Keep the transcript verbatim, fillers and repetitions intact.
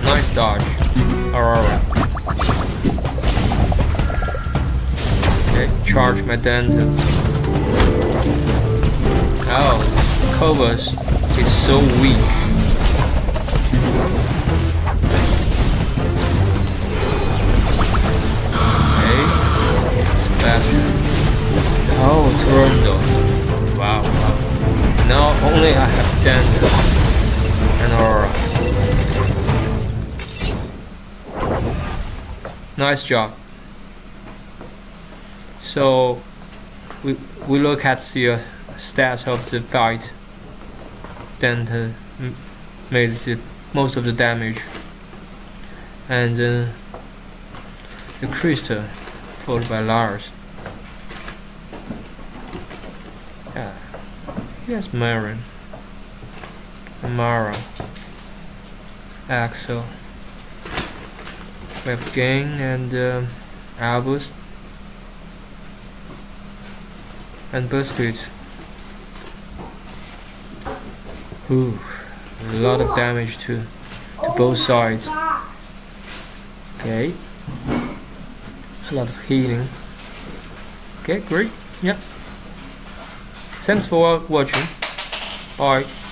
Nice dodge, Aurora. Okay, charge my Dante. Oh, Cobus is so weak. Okay, Sebastian. Oh, Toronto. Wow, wow. Now only I have Dante and Aurora. Nice job. So we we look at the uh, stats of the fight. Dante made the most of the damage, and uh, the Crystal followed by Lars. Yeah, here's Marin, Amara, Axel. We have Gang and uh, Albus and Biscuit. Ooh, a lot of damage to, to both sides. Okay, a lot of healing. Okay, great. Yep. Thanks for watching. Bye.